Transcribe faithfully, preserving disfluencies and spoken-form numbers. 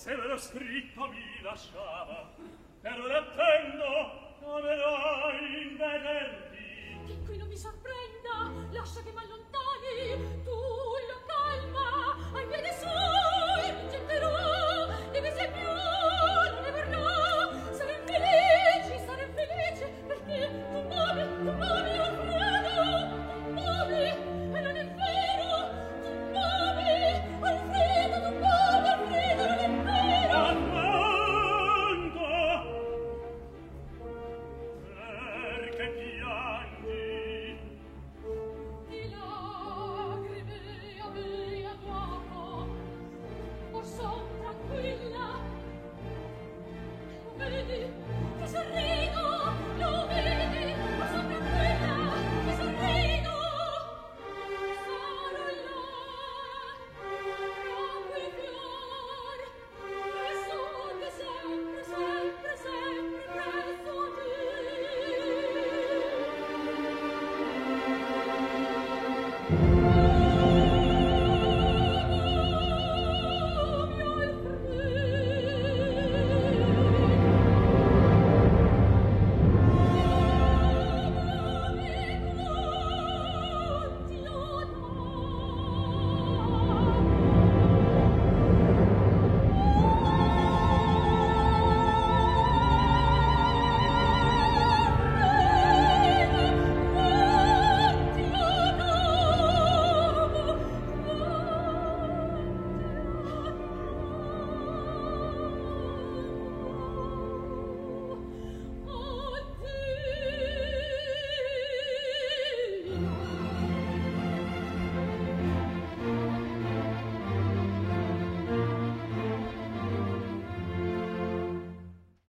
se ve l'ho scritto mi lasciava, per ora attendo, amerai in vederti. Che qui non mi sorprenda, lascia che m'allontani, tu lo calma, ai piedi suoi mi getterò, di me sei più non ne vorrà, sarem felici, sarem felici, perché tu muovi, tu muovi un freddo, tu muovi, e non è vero, tu muovi un freddo, tu muovi un freddo, non è vero. Attento, perché piangi? Di lacrime a me a dopo, or son tranquilla, lo vedi che sorride